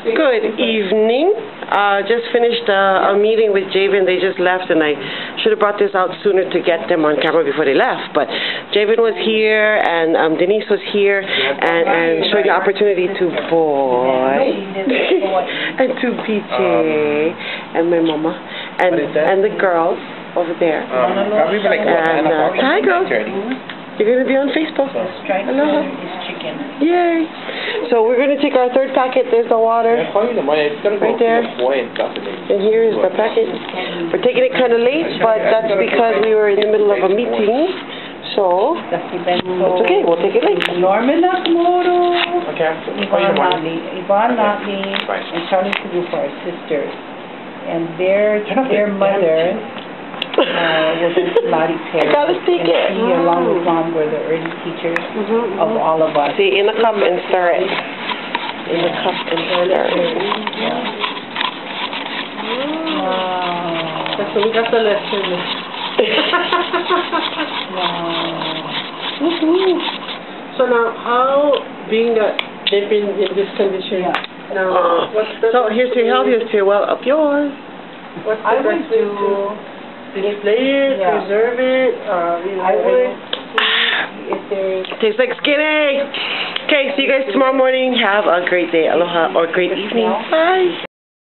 Good evening. Just finished a meeting with Javen. They just left, and I should have brought this out sooner to get them on camera before they left. But Javen was here, and Denise was here, and showing the opportunity to Boy, and to PJ, and my mama, and the girls over there. And hi, girls. You're going to be on Facebook. Hello. Yay. So we're going to take our third packet. There's the water right there. And here is the packet. We're taking it kind of late, but that's because we were in the middle of a meeting. So it's okay. We'll take it late. Norman Nakamoto, Yvonne Notley, and Charlie Kabufa are sisters. And their mother was Lottie Perry. I gotta speak it. She, along with Mom, were the early teachers of all of us. See, in the cup and stir it. In the cup and stir it. Wow. That's what we got the lesson. Wow. So now, how, being that they've been in this condition, now, so here's your help, here's your well up yours. What's the I would best way to display it, preserve it, I would see if there's... Tastes like skinny! Okay, see you guys tomorrow morning. Have a great day. Aloha, or great evening. Bye.